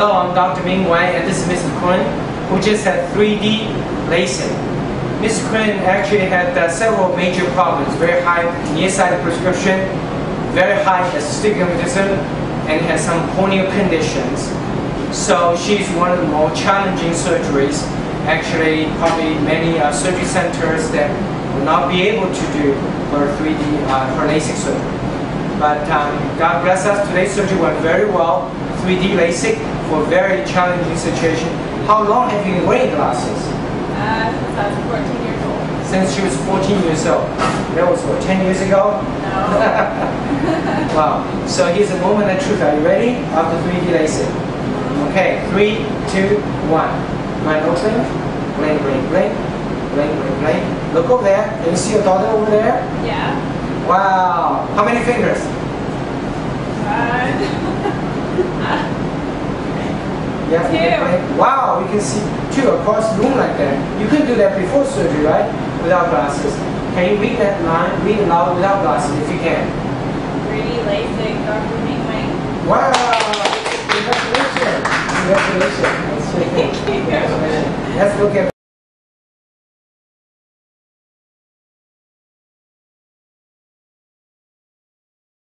Hello, I'm Dr. Ming Wang, and this is Mrs. Kring, who just had 3D LASIK. Mrs. Kring actually had several major problems: very high nearsighted prescription, very high astigmatism, and has some corneal conditions. So she's one of the more challenging surgeries. Actually, probably many surgery centers that will not be able to do her 3D her LASIK surgery. But God bless us, today's surgery went very well. 3D LASIK for a very challenging situation. How long have you been wearing glasses? Since I was 14 years old. Since she was 14 years old. That was what, 10 years ago? No. Wow. So here's a moment of truth. Are you ready? After 3D LASIK. Okay, 3, 2, 1. Mind open. Blink, blink, blink. Blink, blink, blink. Look over there. Can you see your daughter over there? Yeah. Wow. How many fingers? Yeah, Two. Wow, you can see 2 across the room like that. You couldn't do that before surgery, right? Without glasses. Can you read that line? Read it loud without glasses if you can. 3D LASIK, Dr. Ming Wang. Wow! Congratulations! Congratulations! Thank you. Congratulations. Let's look at